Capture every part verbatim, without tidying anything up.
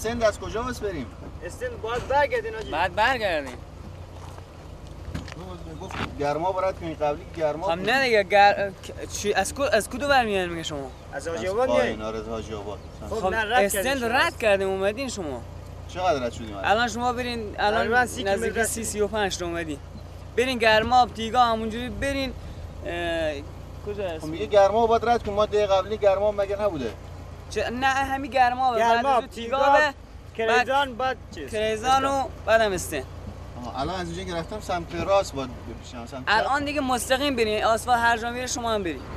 سند از کجا بس بریم؟ سند باید برگردین آجی. بعد برگردین. گفت گرما برات کنین قبلی گرما. خب نه دیگه گر چی از کو از کدوم برمیان میگه شما؟ از حاجی آباد میایین. آره از حاجی آباد. خب استند رد کردیم اومدین شما. چقدر رد شدیم؟ الان شما برین الان نزدیک سی سی و پنج تا اومدین. برین گرماب تیگا همونجوری برین کجا هست؟ خب میگه گرما باید رد کن، ما دیگه قبلی گرما مگه نبوده؟ چه نه همین گرما گرما تیگا کریزان بعد چیز؟ کریزان و بعدم استند. الان از اینجا گرفتم سمت راست باید بپیشم سمت الان دیگه مستقیم برین آسفالت هر جا میره شما هم برین.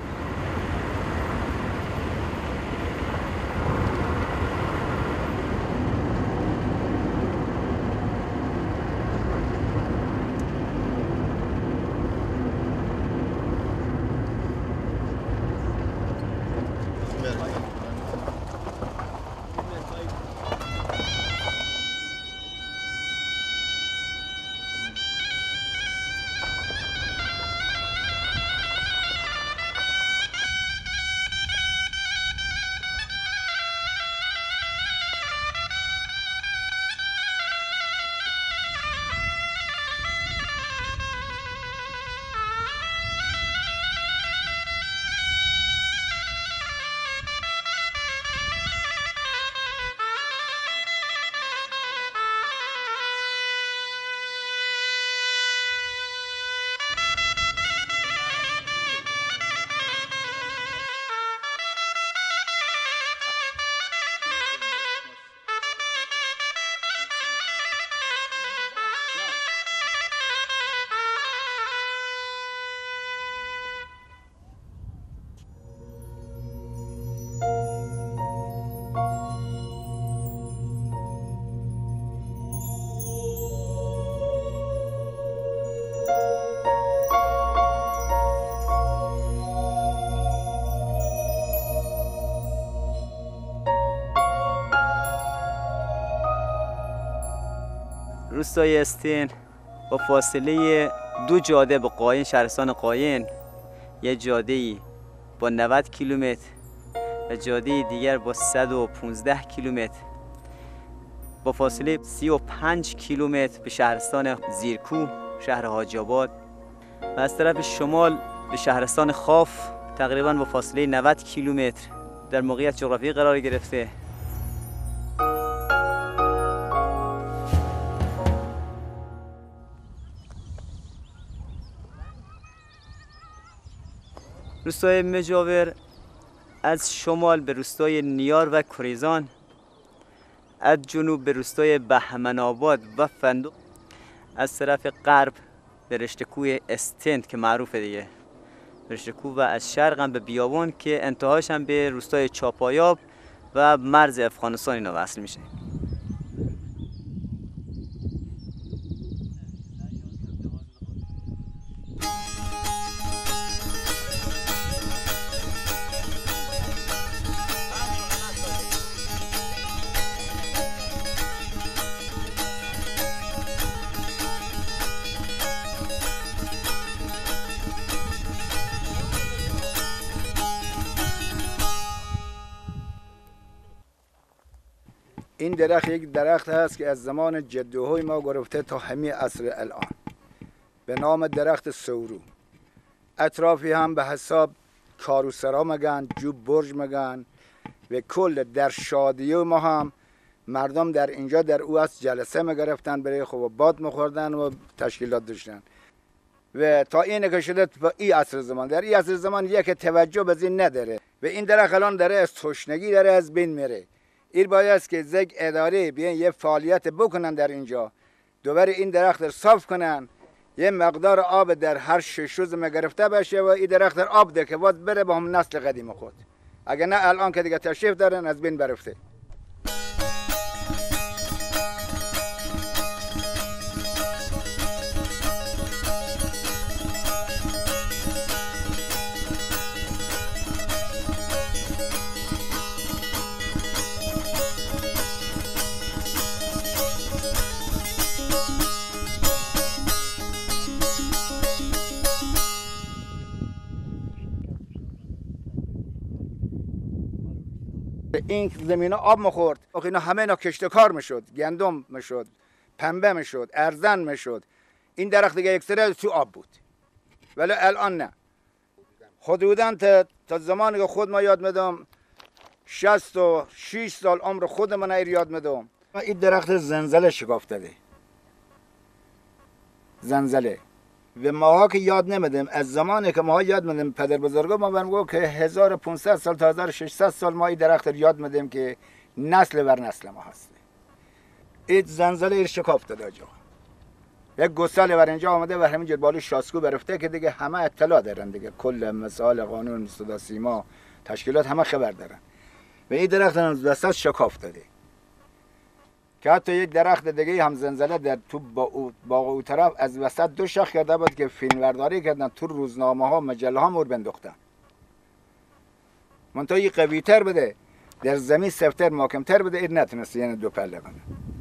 روستای استین با فاصله دو جاده به قاین شهرستان قاین، یه جاده‌ای با نود کیلومتر و جاده دیگر با صد و پانزده کیلومتر با فاصله سی و پنج کیلومتر به شهرستان زیرکو شهر حاجی آباد و از طرف شمال به شهرستان خاف تقریبا با فاصله نود کیلومتر در موقعیت جغرافیایی قرار گرفته. روستای مجاور از شمال به روستای نیار و کریزان، از جنوب به روستای بهمن آباد و فندق، از طرف غرب به رشته کوه استند که معروفه دیگه رشته کوه و از شرق هم به بیابان که انتهاش هم به روستای چاپایاب و مرز افغانستان اینا وصل میشه. این درخت یک درخت هست که از زمان جدوهای ما گرفته تا همین عصر الان به نام درخت سورو. اطرافی هم به حساب کاروسرا مگن، جوب برج مگن و کل در شادی ما هم مردم در اینجا در او از جلسه مگرفتن برای خوب باد مخوردن و تشکیلات داشتن و تا این که شده با این عصر زمان در این عصر زمان یک توجه به این نداره و این درخت الان داره از تشنگی داره از بین میره. این باید که زگ اداره بیان یه فعالیت بکنن در اینجا دوباره این درخت رو صاف کنن، یه مقدار آب در هر شش روز گرفته باشه و این درخت رو آب ده که باید بره با هم نسل قدیم خود، اگه نه الان که دیگه تشریف دارن از بین برفته. این زمین آب میخورد، اینا همه اینا کشتکار میشد، گندم میشد، پنبه میشد، ارزن میشد. این درخت دیگه اکثر تو آب بود، ولی الان نه. حدوداً تا, تا زمانی که خود ما یاد میدم شصت و شش سال عمر خود من ایر یاد میدم. این درخت زنزله شکافتده، زنزله. و ماها که یاد نمیدیم، از زمانی که ماها یاد میدیم پدر بزرگا ما بگو که هزار و پانصد سال تا هزار و ششصد سال ما این درخت رو یاد میدیم که نسل بر نسل ما هست. این زنزله ایر شکافتده آجا. یک گسل بر اینجا آمده و همینجور بالای شاسکو برفته که دیگه همه اطلاع دارن دیگه، کل مثال قانون صدا سیما تشکیلات همه خبر دارن. و این درخت از وسط شکافتده که حتی یک درخت دیگه هم زنزله در تو باغ او طرف از وسط دو شاخ کرده بود که فیلم برداری کردن، تو روزنامه ها مجله ها مور بنداختن. من تا این قوی تر بده، در زمین سفتر محکم تر بده، این نتونست یعنی دو پله کنه.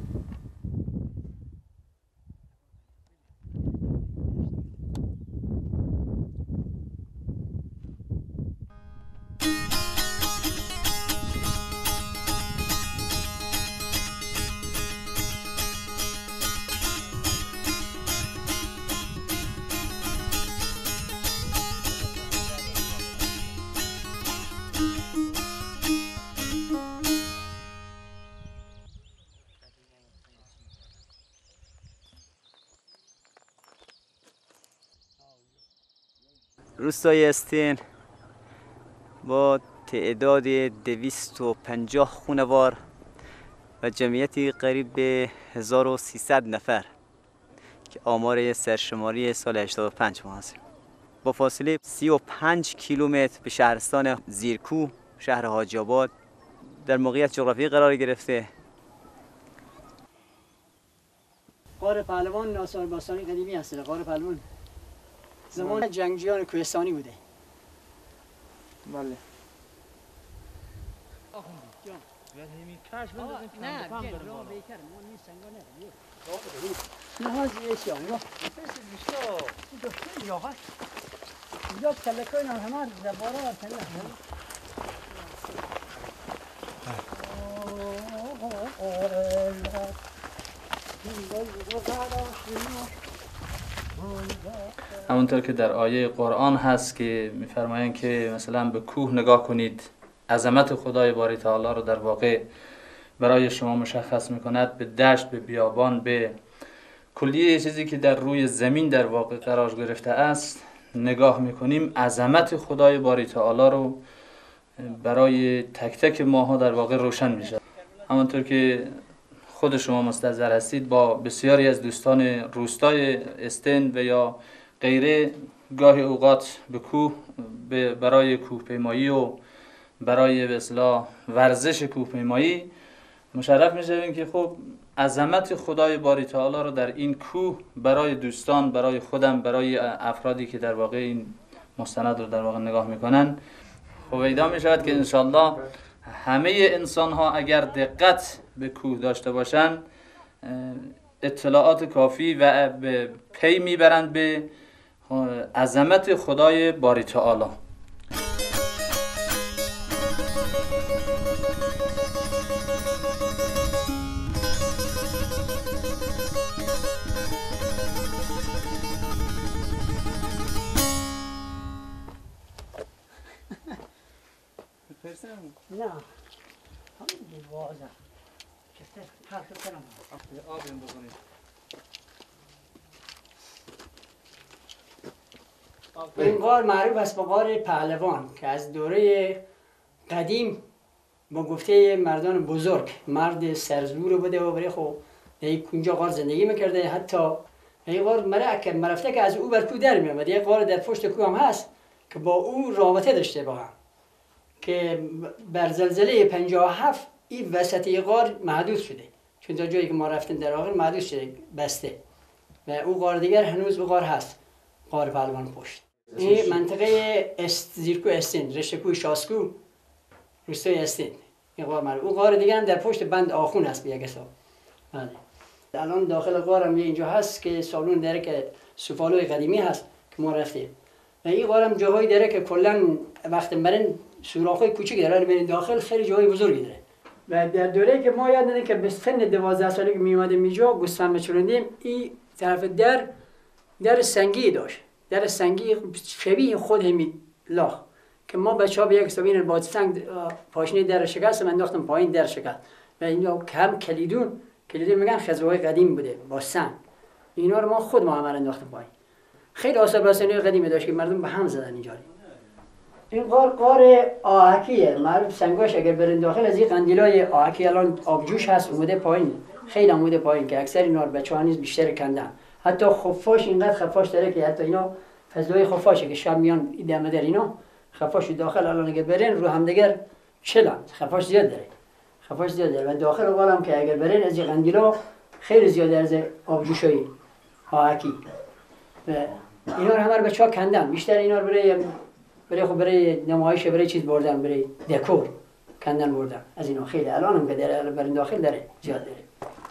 روستای استین با تعداد دویست و پنجاه خانوار و جمعیتی قریب به هزار و سیصد نفر که آمار سرشماری سال هشتاد و پنج ما هست. با فاصله سی و پنج کیلومتر به شهرستان زیرکوه شهر حاجی آباد در موقعیت جغرافیایی قرار گرفته. غار پهلوان ناصر باستانی قدیمی هست. غار پهلوان زمان جنگجویان کوهستانی بوده. بله. همونطور که در آیه قرآن هست که می‌فرمایند که مثلا به کوه نگاه کنید، عظمت خدای باری تعالی رو در واقع برای شما مشخص می‌کند. به دشت، به بیابان، به کلیه چیزی که در روی زمین در واقع قرار گرفته است نگاه می‌کنیم، عظمت خدای باری تعالی رو برای تک تک ماها در واقع روشن میشه. همونطور که خود شما مستحضر هستید، با بسیاری از دوستان روستای استن و یا غیره گاهی اوقات به کوه برای کوهپیمایی و برای به اصطلاح ورزش کوهپیمایی مشرف میشویم که خب عظمت خدای باری تعالی رو در این کوه برای دوستان، برای خودم، برای افرادی که در واقع این مستند رو در واقع نگاه میکنن خب ایدا میشود که انشالله همه انسان ها اگر دقت به کوه داشته باشند اطلاعات کافی و به پی میبرند به عظمت خدای باری تعالی. نه همین وازه چه حرف کنم آب بخورید. این غار معروف است به غار پهلوان که از دوره قدیم با گفته مردان بزرگ، مرد سرزور بوده و برای خب در اونجا غار زندگی میکرده. حتی این غار مرفته مرفته که از او بر کو در میامد. یک غار در پشت کو هم هست که با او رابطه داشته با هم، که بر زلزله پنجاه و هفت این وسط غار محدود شده، چون تا جایی که ما رفتیم در آخر محدود شده بسته و او غار دیگر هنوز او غار هست، غار پهلوان پشت. این منطقه است زیرکو استین، رشته کوه شاسکو، روستای استین. این غار معروف. او غار دیگر هم در پشت بند آخون هست به یک حساب. بله. الان داخل غار هم اینجا هست که سالن درک سفالوی قدیمی هست که ما رفتیم. این غارم جاهایی داره که کلا وقتی برن سوراخ‌های کوچیک داره برن داخل خیلی جاهای بزرگی داره. و در دوره که ما یاد نداریم که به سن دوازده سالگی که می اومدیم اینجا گوسفند می‌چروندیم، این طرف در در سنگی داشت. در سنگی شبیه خود همین لاخ که ما بچه‌ها به یک سبین با سنگ پاشنه در شکست من انداختم پایین در شکست. و اینا کم کلیدون کلیدون میگن خزوهای قدیم بوده با سنگ. اینا رو ما خود ما عمل انداختم پایین. خیلی آثار رسانه‌ای قدیمی داشت که مردم به هم زدن اینجا. این غار غار آهکیه، معروف سنگاش اگر برن داخل از این قندیلای آهکی الان آبجوش هست اومده پایین، خیلی اومده پایین که اکثر اینا رو بچه‌ها نیز بیشتر کندن. حتی خفاش اینقدر خفاش داره که حتی اینا فضلای خفاشه که شب میان دم در اینا خفاش داخل الان اگر برن رو همدیگر چلن، خفاش زیاد داره. خفاش زیاد داره و داخل غارم که اگر برن از این قندیلا خیلی زیاد از آبجوشای آهکی. و اینا رو همه رو بچه‌ها کندن، بیشتر اینا رو برای برای خب برای نمایش برای چیز بردن، برای دکور کندن بردن از اینا خیلی الان هم که داره برای داخل داره زیاد داره.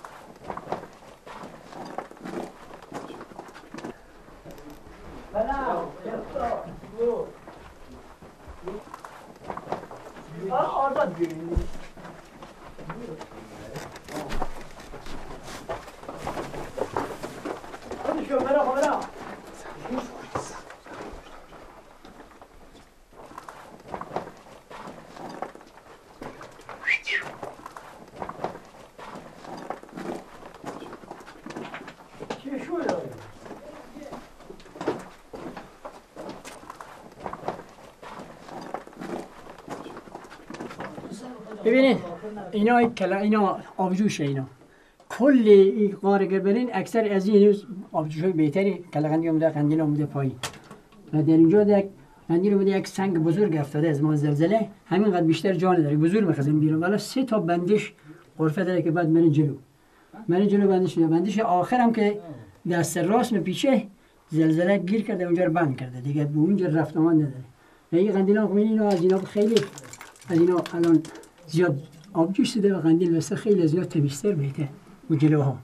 ببینید اینا کلا اینا آبجوشه اینا کل این غار اگر برین اکثر از این آبجوشای بهتری کلاغندی اومده قندیل اومده پایین و در اینجا یک قندیل اومده یک سنگ بزرگ افتاده از ما زلزله همینقدر بیشتر جان داره بزرگ می‌خزن بیرون ولی سه تا بندش غرفه داره که بعد من جلو من جلو بندش میاد بندش آخرم که دست راست میپیچه زلزله گیر کرده اونجا رو بند کرده دیگه به اونجا رفت آمد نداره و این قندیلا خب اینا از اینا خیلی از اینا الان زیاد آبجوش شده و قندیل واسه خیلی زیاد تمیزتر بهتر و جلوها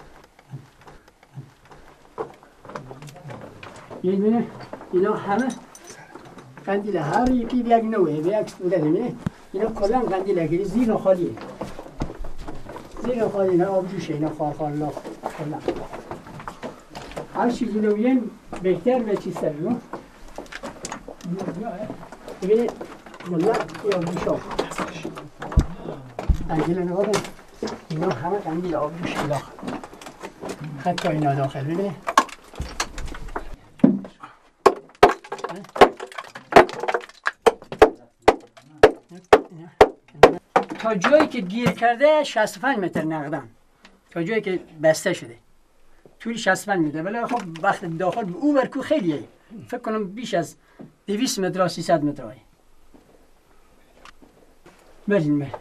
یعنی اینا همه قندیل هر یکی یک نوعه به یک صورت میبینه اینا کلا قندیل که زیر خالیه زیر خالی اینا آبجوشه اینا خال خال لا کلا هر چی جلویه بهتر و چیزتر نو ببینید ملا یا آبجوشا قندیل نگاه کن اینا همه قندیل آبجوش داخل حتی اینا داخل ببینید تا جایی که گیر کرده شصت و پنج متر نقدن تا جایی که بسته شده طول شصت و پنج متر ولی خب وقت داخل به او برکو خیلیه فکر کنم بیش از دویست متر سیصد متر های برین برین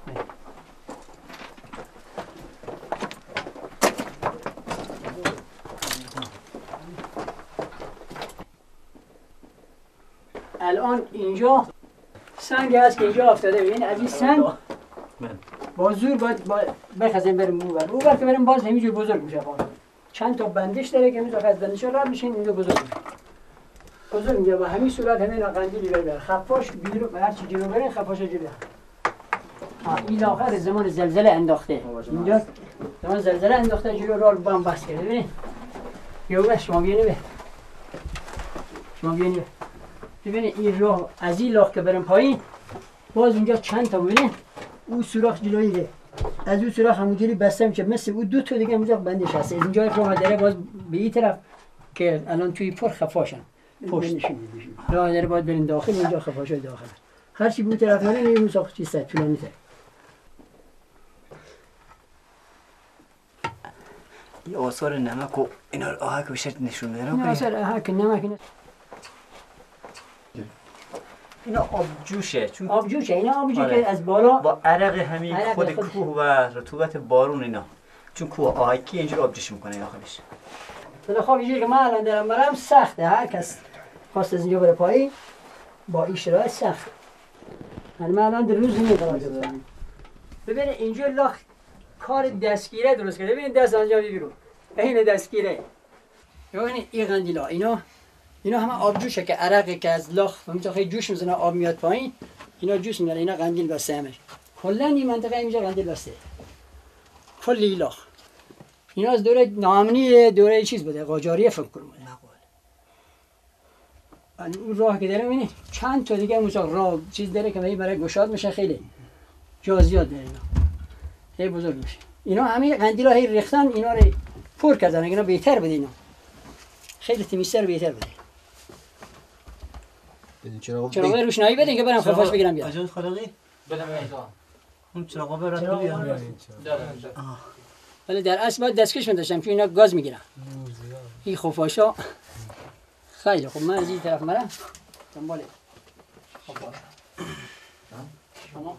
الان اینجا سنگ هست که اینجا افتاده ببین از این سنگ با زور باید بخزیم بریم اون ور اون ور که بریم باز همینجور بزرگ میشه باز چند تا بندش داره که میشه از بندش راه میشین اینجا بزرگ میشه بزرگ میشه و همین صورت همین قندیلی بره خفاش بیرو به هر چی جلو بره خفاش جلو این آخر زمان زلزله انداخته اینجا زمان زلزله انداخته جلو راه بام بس کرده ببین یه بس شما بیاین شما بیاین ببینید این راه از این لاخ که برم پایین باز اونجا چند تا ببینید اون سوراخ جلوییه از اون سوراخ همونجوری بسته میشه مثل اون دو تا دیگه اونجا بندش هست از اینجا راه داره باز به این طرف که الان توی پر خفاشن پشت راه داره باید برین داخل اونجا خفاشای داخل هر چی به اون طرف میره این ساخت چیزه طولانی تر این آثار نمک و اینا رو آهک و شرط نشون میده این آثار آهک نمک اینا آبجوشه چون آبجوشه اینا آبجو که از بالا با عرق همین خود کوه و رطوبت بارون اینا چون کوه آهکی اینجور آبجوش میکنه داخلش ولی خب اینجوری که من الان دارم برم سخته هر کس خواست از اینجا بره پایین با این شرایط سخت من الان در روز نمیدونم برم ببین اینجا لاخ کار دستگیره درست کرده ببین دست انجام بیرون این دستگیره ببین این قندیلا اینا اینا همه آبجوشه که عرقی که از لاخ همینطور خیلی جوش میزنه آب میاد پایین اینا جوش میزنه اینا قندیل بسته همش کلا این منطقه اینجا قندیل بسته کلی لاخ اینا از دوره نامنی دوره چیز بوده قاجاریه فکر کنم اون راه که داره میبینی چند تا دیگه مثلا راه چیز داره که برای گشاد میشه خیلی جا زیاد داره اینا خیلی بزرگ میشه اینا همه قندیلا هی ریختن اینا رو پر کردن اینا بهتر بده اینا خیلی تمیزتر بهتر بده چراغ چراغ روشنایی بده که برام خفاش بگیرم بیاد اجازه خالقی بدم اینجا اون چراغا برات بیاد ولی در اصل باید دستکش می‌داشتم چون اینا گاز میگیرن این خفاشا خیلی خوب من از این طرف مرم دنبال خفاش شما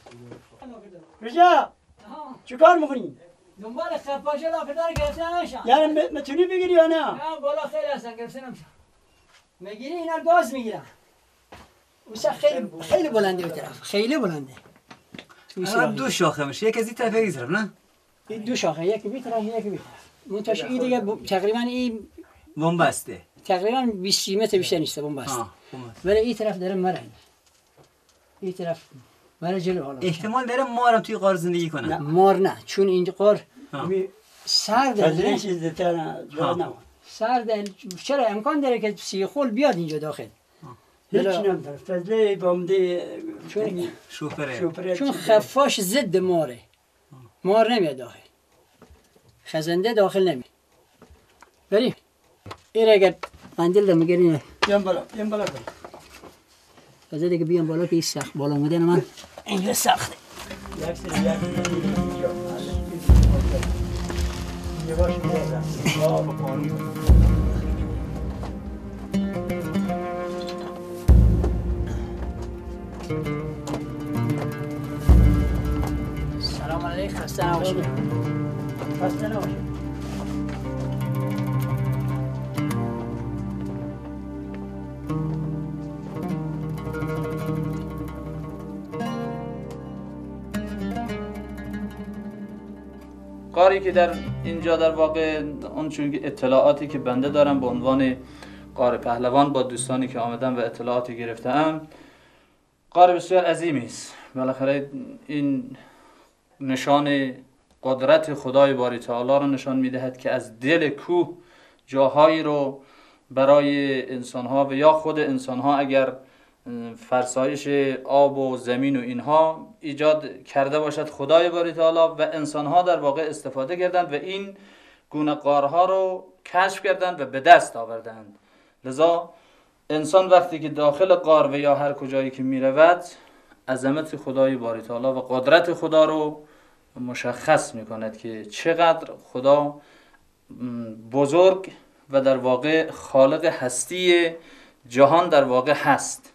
رجا چی کار میکنی؟ دنبال خفاشا لاکدار گرفتن نشن یعنی میتونی بگیری یا نه؟ نه بالا خیلی هستن گرفتن نمیشن میگیری اینا گاز میگیرن اوسا خیلی خیلی بلنده به طرف خیلی بلنده الان دو شاخه میشه یک از این طرف یک طرف نه این دو شاخه یکی بی طرف یکی بی طرف منتش این دیگه ب... تقریبا این بنبسته تقریبا بیست متر بیشتر نیست بنبست ولی این طرف داره مره این طرف مره جلو حالا احتمال داره مارم توی غار زندگی کنه نه مار نه چون اینجا غار سرد از چیز دیتر جا نه سرد چرا امکان داره که سیخول بیاد اینجا داخل هیچ نمیداره فضله بامده چون شوپره چون خفاش ضد ماره مار نمیاد داخل خزنده داخل نمیاد بریم این اگر قندیل رو میگیرین بیام بالا بیام بالا بریم از دیگه بیام بالا که این سخت بالا اومدن من اینجا سخته یک سری یک اینجا یواش میرم آب پانی سلام علیکم خسته نباشید خسته نباشید غاری که در اینجا در واقع اون چون اطلاعاتی که بنده دارم به عنوان غار پهلوان با دوستانی که آمدم و اطلاعاتی گرفتم غار بسیار عظیمی است. بالاخره این نشان قدرت خدای باری تعالی رو نشان میدهد که از دل کوه جاهایی رو برای انسانها و یا خود انسانها اگر فرسایش آب و زمین و اینها ایجاد کرده باشد خدای باری تعالی و انسانها در واقع استفاده کردند و این گونه غارها رو کشف کردند و به دست آوردند. لذا انسان وقتی که داخل غار و یا هر کجایی که می رود عظمت خدای باری تعالی و قدرت خدا رو مشخص می کند که چقدر خدا بزرگ و در واقع خالق هستی جهان در واقع هست.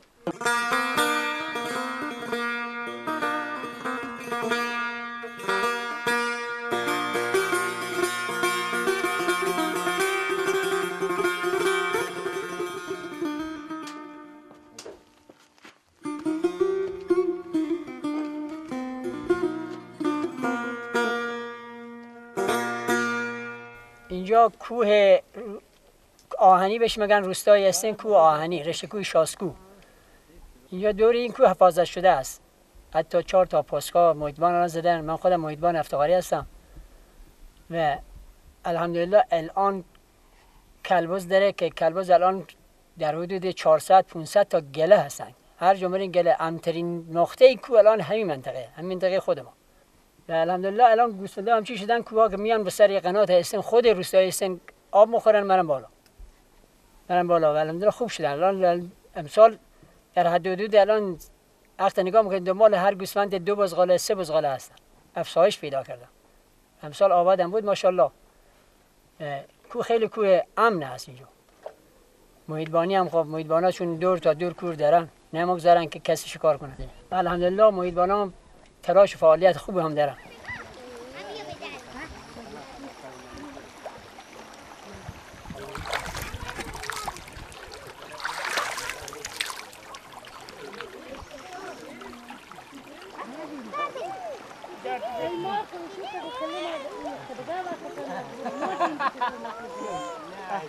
اینجا کوه آهنی بهش میگن روستای استن کوه آهنی رشته کوه شاسکو اینجا دور این کوه حفاظت شده است حتی چهار تا پاسگاه محیطبان الان زدن من خودم محیطبان افتخاری هستم و الحمدلله الان کلبز داره که کلبز الان در حدود چهارصد پانصد تا گله هستن هر جمله این گله امترین نقطه این کوه الان همین منطقه همین منطقه خود ما و الحمدلله الان گوسفندا هم چی شدن کوها که میان به سر قنات استن خود روستای استن آب میخورن مرن بالا مرن بالا و الحمدلله خوب شدن الان امسال در حد حدود الان وقت نگاه میکنید دنبال هر گوسفند دو بزغاله سه بزغاله هستن افزایش پیدا کردن امسال آبادم بود ماشاءالله کوه خیلی کوه امن هست اینجا محیطبانی هم خب محیطبانا چون دور تا دور کور دارن نمیگذارن که کسی شکار کنه الحمدلله محیطبانا هم تلاش و فعالیت خوب هم دارن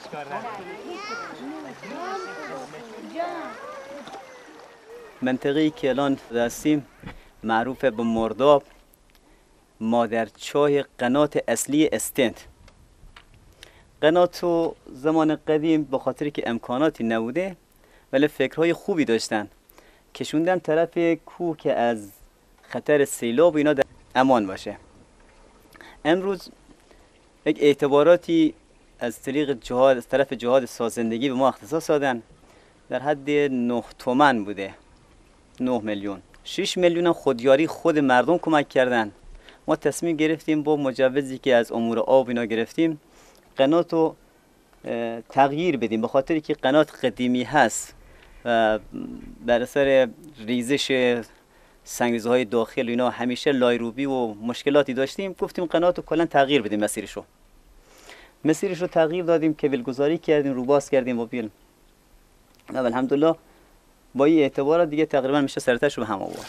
منطقه‌ای که الان هستیم معروف به مرداب، مادرچاه قنات اصلی استند. قنات تو زمان قدیم به خاطر که امکاناتی نبوده ولی فکرهای خوبی داشتن، کشوندن طرف کوه که از خطر سیلاب و اینا در امان باشه. امروز یک اعتباراتی از طریق جهاد، از طرف جهاد سازندگی به ما اختصاص دادن، در حد نه تومن بوده، نه میلیون. شش میلیون خودیاری خود مردم کمک کردن. ما تصمیم گرفتیم با مجوزی که از امور آب اینا گرفتیم قنات رو تغییر بدیم، به خاطر که قنات قدیمی هست و در اثر ریزش سنگریزهای داخل اینا همیشه لایروبی و مشکلاتی داشتیم. گفتیم قنات رو کلا تغییر بدیم، مسیرش رو مسیرش رو تغییر دادیم، کبلگذاری کردیم، روباس کردیم و بیل و الحمدلله با این اعتبارات دیگه تقریبا میشه سرتش رو به هم آورد.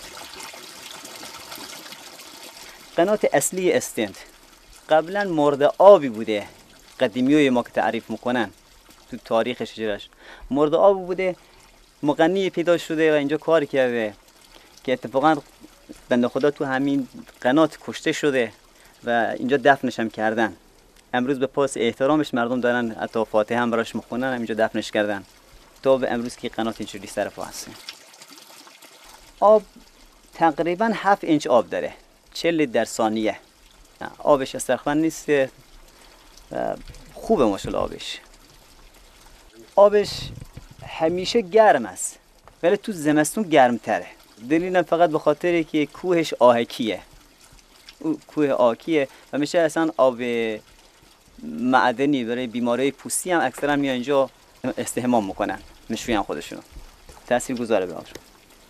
قنات اصلی استند قبلا مورد آبی بوده، قدیمیای ما که تعریف میکنن تو تاریخ شجرش مورد آبی بوده. مغنی پیدا شده و اینجا کار کرده که اتفاقا بنده خدا تو همین قنات کشته شده و اینجا دفنش هم کردن. امروز به پاس احترامش مردم دارن حتی فاتحه هم براش میخونن، اینجا دفنش کردن تا به امروز که قنات اینجوری سر پا هست. آب تقریبا هفت اینچ آب داره، چهل لیتر در ثانیه. آبش استخوان نیست، خوبه ماشاءالله. آبش آبش همیشه گرم است ولی تو زمستون گرم تره. دلیلم فقط به خاطر که کوهش آهکیه، او کوه آهکیه و میشه اصلا آب معدنی برای بیماری پوستی هم اکثرا میان اینجا استحمام میکنن، میشوین خودشون، تاثیر گذاره به آبشون.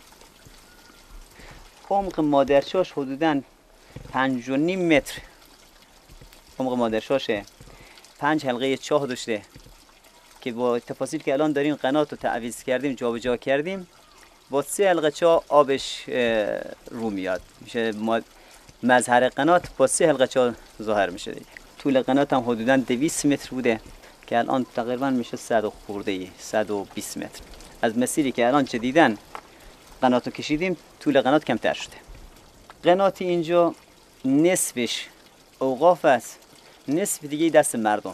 عمق مادرچاش حدوداً پنج و نیم متر عمق مادرچاشه. پنج حلقه چاه داشته که با تفاصیل که الان داریم قنات رو تعویض کردیم، جابجا کردیم، با سه حلقه چاه آبش رو میاد، میشه مظهر قنات با سه حلقه چاه ظاهر میشه دیگه. طول قنات هم حدوداً دویست متر بوده که الان تقریبا میشه صد و خورده ای، صد و بیست متر. از مسیری که الان جدیداً قنات رو کشیدیم طول قنات کمتر شده. قنات اینجا نصفش اوقاف است، نصف دیگه دست مردم.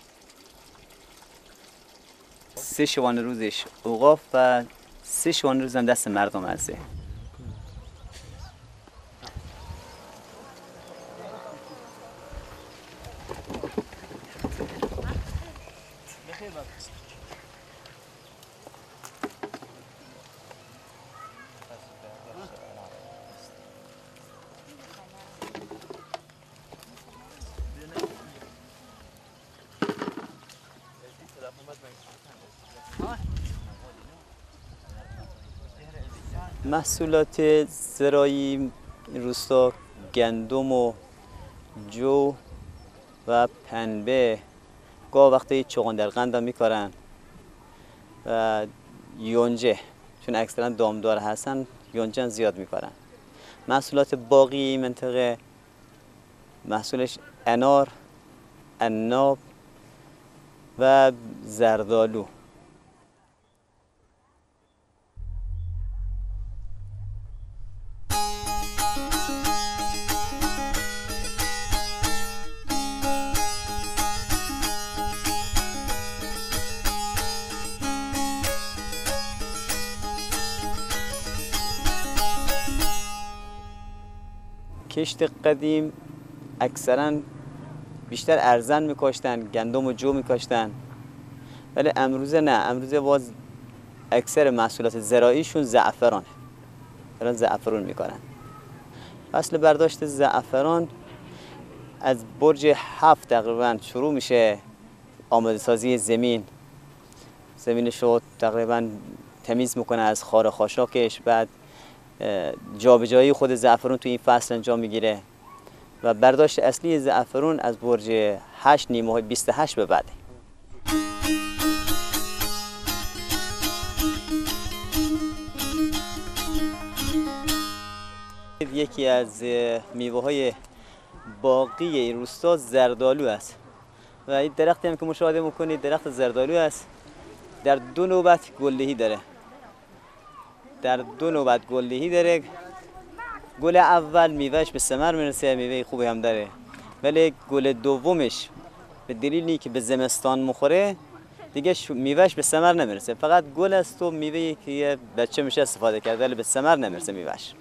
سه شبانه روزش اوقاف و سه شبانه روز هم دست مردم هسته. محصولات زراعی روستا گندم و جو و پنبه، گاه وقتی چغندرقند هم میکارن و یونجه، چون اکثرا دامدار هستن یونجه زیاد میکارن. محصولات باقی منطقه محصولش انار، عناب و زردالو. کشت قدیم اکثرا بیشتر ارزن میکاشتن، گندم و جو میکاشتن، ولی امروزه نه، امروزه باز اکثر محصولات زراعیشون زعفرانه، الان زعفران میکنن. فصل برداشت زعفران از برج هفت تقریبا شروع میشه، آماده سازی زمین، زمینش رو تقریبا تمیز میکنه از خار خاشاکش، بعد جابجایی خود زعفران تو این فصل انجام میگیره و برداشت اصلی زعفران از برج هشت نیمه های بیست و هشت به بعد. یکی از میوه های باقی این روستا زردالو است و این درختی هم که مشاهده میکنید درخت زردالو است. در دو نوبت گلدهی داره. در دو نوبت گلدهی داره. گل اول میوهش به ثمر میرسه، میوه خوبی هم داره، ولی گل دومش به دلیلی که به زمستان مخوره دیگه میوهش به ثمر نمیرسه، فقط گل است و میوهی که یه بچه میشه استفاده کرده، ولی به ثمر نمیرسه میوهش.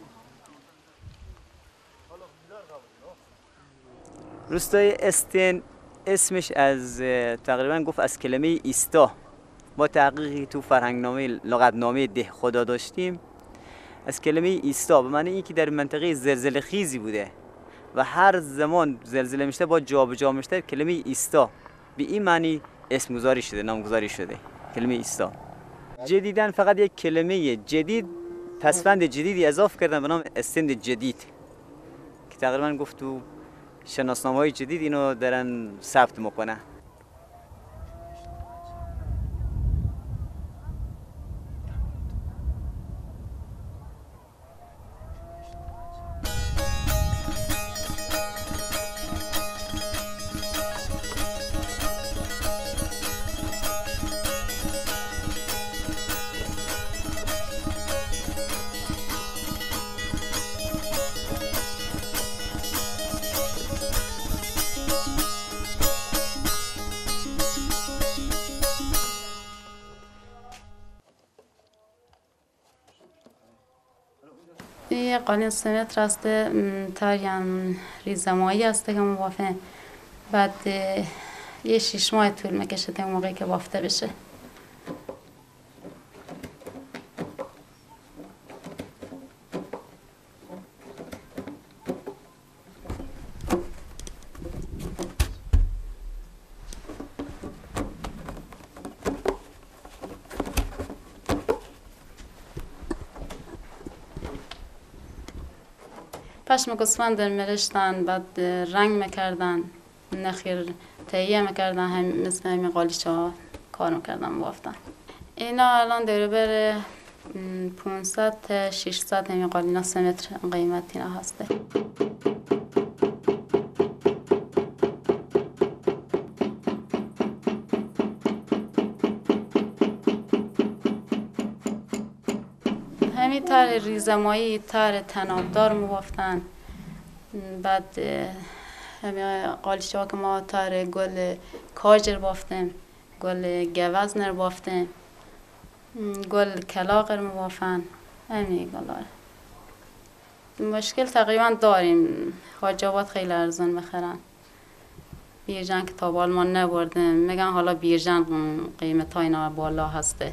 روستای استین اسمش از تقریبا گفت از کلمه ایستا، با تحقیقی تو فرهنگنامه لغتنامه ده خدا داشتیم، از کلمه ایستا به معنی اینکه در منطقه زلزله خیزی بوده و هر زمان زلزله میشته با جابجا میشته، کلمه ایستا به این معنی اسم گذاری شده، نامگذاری شده کلمه ایستا. جدیدن فقط یک کلمه جدید، پسفند جدیدی اضافه کردن به نام استند جدید که تقریبا گفت تو شناسنامه‌های جدید اینو دارن ثبت میکنن. یه قالین سه متر است، تاریان ریزمایی است که موافقه، بعد یه شیش ماه طول میکشه تا موقعی که بافته بشه. پشم گوسفند میرشتن، بعد رنگ میکردن، نخیر تهیه میکردن، هم مثل همین قالیچه ها کار میکردن بافتن. اینا الان دور بر پانصد تا ششصد همین قالینا سه متر قیمت اینا هسته. همین تار ریزمایی، تار تنابدار موفتن، بعد همین قالیچه ها که ما تار گل کاجر بافتیم، گل گوزنر بافتیم، گل کلاغر موافن، همین گلار. مشکل تقریبا داریم، حاجابات خیلی ارزان میخرن. بیرجن که تا بال ما نبردیم، میگن حالا بیرجن قیمت ها اینا بالا هسته.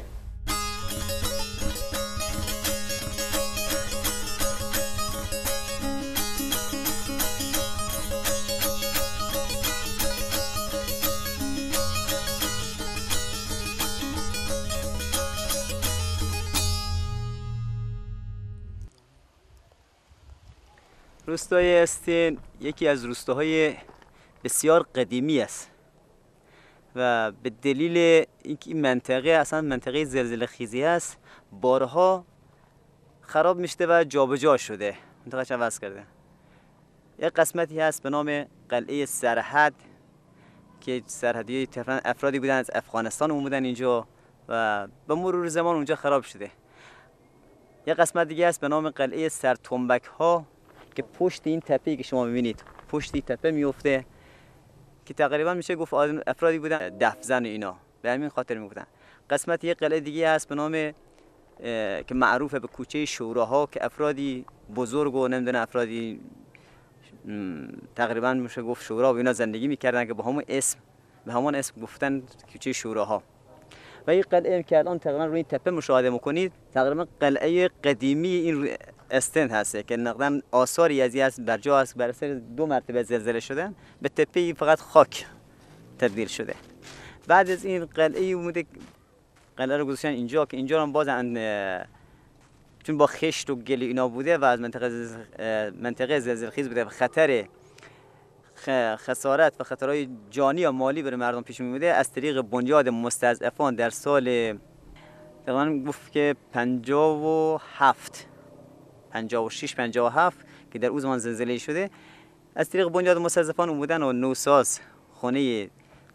روستای استین یکی از روستاهای بسیار قدیمی است و به دلیل اینکه این منطقه اصلا منطقه زلزله خیزی است، بارها خراب میشده و جابجا شده، منطقه‌اش عوض کرده. یک قسمتی هست به نام قلعه سرحد که سرحدی افرادی بودن از افغانستان اومدن اینجا و به مرور زمان اونجا خراب شده. یک قسمت دیگه هست به نام قلعه سرتنبک ها که پشت این تپه‌ای که شما می‌بینید، پشت این تپه میفته که تقریبا میشه گفت افرادی بودن دف زن اینا، به همین خاطر میگفتن. قسمت یک قلعه دیگه هست به نام که معروفه به کوچه شوراها که افرادی بزرگ و نمیدونه افرادی تقریبا میشه گفت شورا و اینا زندگی میکردن که به همون اسم به همون اسم گفتن کوچه شوراها. و این قلعه که الان تقریبا روی این تپه مشاهده میکنید تقریبا قلعه قدیمی این استند هسته که نقدن آثاری از این بر جا است، بر اثر دو مرتبه زلزله شدن به تپه فقط خاک تبدیل شده. بعد از این قلعه اومده قلعه رو گذاشتن اینجا که اینجا هم باز چون با خشت و گل اینا بوده و از منطقه منطقه زلزله خیز بوده و خطر خسارت و خطرهای جانی و مالی برای مردم پیش می‌آمده، از طریق بنیاد مستضعفان در سال تقریبا گفت که پنجاه و هفت پنجاه و شش پنجاه و هفت که در اون زمان زلزله شده، از طریق بنیاد مستضعفان اومدن و نوساز خانه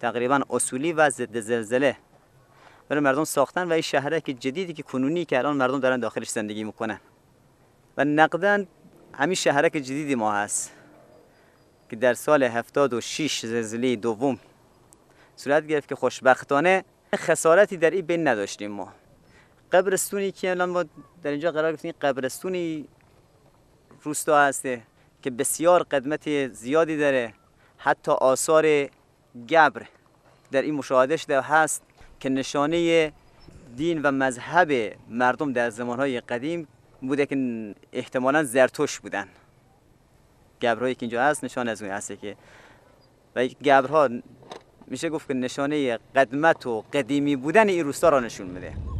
تقریبا اصولی و ضد زلزله برای مردم ساختن و این شهرک جدیدی که کنونی که الان مردم دارن داخلش زندگی میکنن و نقدن همین شهرک جدیدی ما هست که در سال هفتاد و شش زلزله دوم صورت گرفت که خوشبختانه خسارتی در این بین نداشتیم. ما قبرستونی که الان ما در اینجا قرار گرفتیم قبرستونی روستا هسته که بسیار قدمت زیادی داره، حتی آثار گبر در این مشاهده شده هست که نشانه دین و مذهب مردم در زمانهای قدیم بوده که احتمالاً زرتوش بودن. گبرهایی که اینجا هست نشان از اون هسته که و گبرها میشه گفت که نشانه قدمت و قدیمی بودن این روستا را نشون میده.